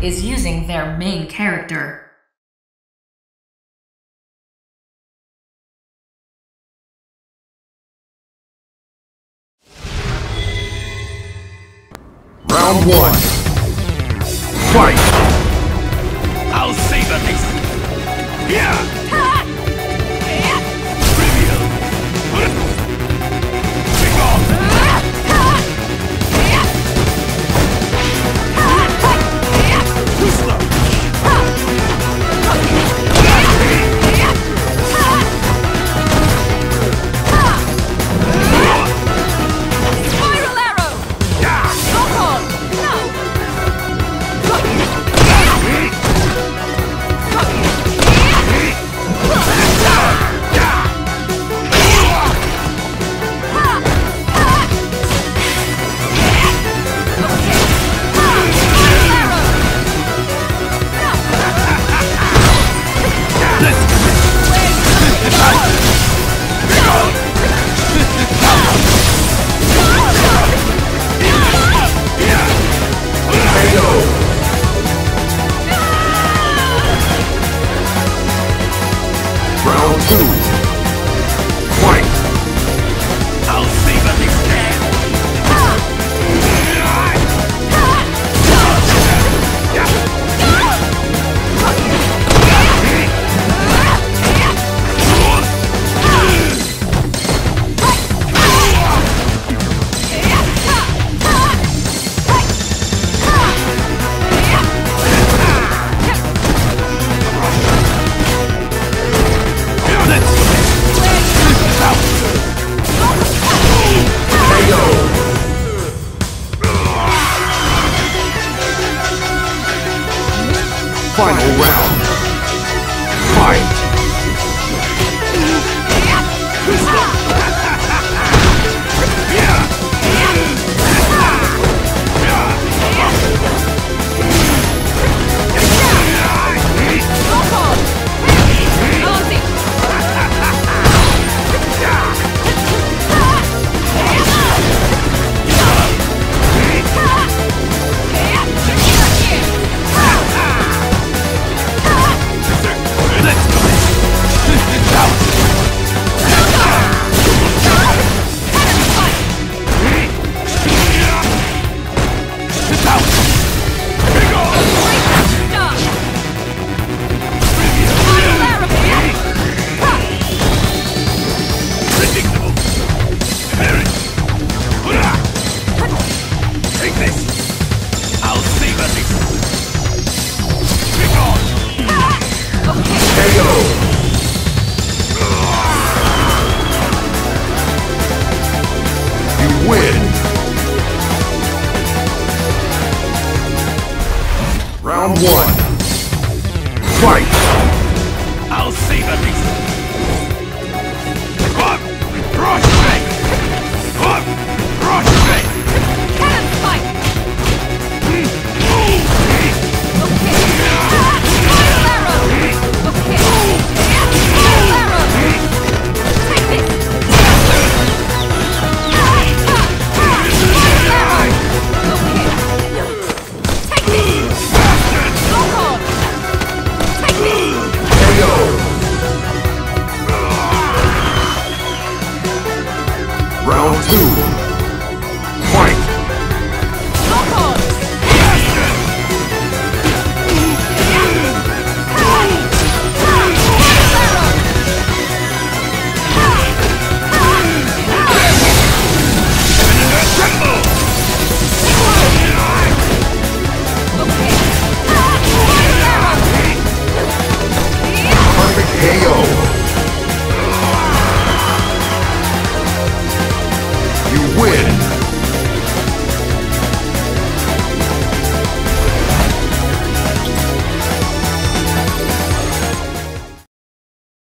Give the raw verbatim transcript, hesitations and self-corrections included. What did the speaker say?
is using their main character. Round one. Fight! I'll savor this! Yeah! Trivial! Take off! Too slow! Spiral arrow! Lock on! No! Round two. Fight! I'll savor this man! Final round. Fight! Take this! I'll savor this! Kick on! K O! You win! Round one. Fight! I'll savor this! Up! Rush me! Up! Rush me! Cannon spike! Okay. Spiral arrow! Okay. Spiral arrow! Take this! Spiral arrow! Okay. Take this! Lock on! Take this! K O! Round two.